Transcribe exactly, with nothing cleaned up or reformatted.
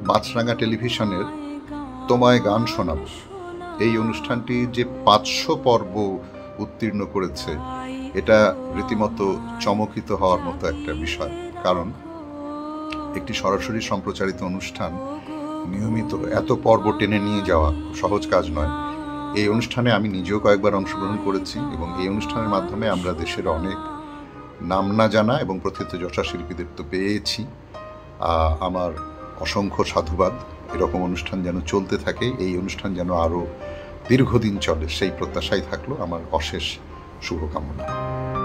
মাছরাঙা টেলিভিশনের তোমায় গান শোনাব এই অনুষ্ঠানটি যে পাঁচশো পর্ব উত্তীর্ণ করেছে এটা রীতিমতো চমকিত হওয়ার মতো একটা বিষয়। কারণ একটি সরাসরি সম্প্রচারিত অনুষ্ঠান নিয়মিত এত পর্ব টেনে নিয়ে যাওয়া সহজ কাজ নয়। এই অনুষ্ঠানে আমি নিজেও কয়েকবার অংশগ্রহণ করেছি এবং এই অনুষ্ঠানের মাধ্যমে আমরা দেশের অনেক নাম না জানা এবং প্রথিতযশা শিল্পীদের তো পেয়েছি। আমার অসংখ্য সাধুবাদ। এরকম অনুষ্ঠান যেন চলতে থাকে, এই অনুষ্ঠান যেন আরও দীর্ঘদিন চলে সেই প্রত্যাশাই থাকলো। আমার অশেষ শুভকামনা।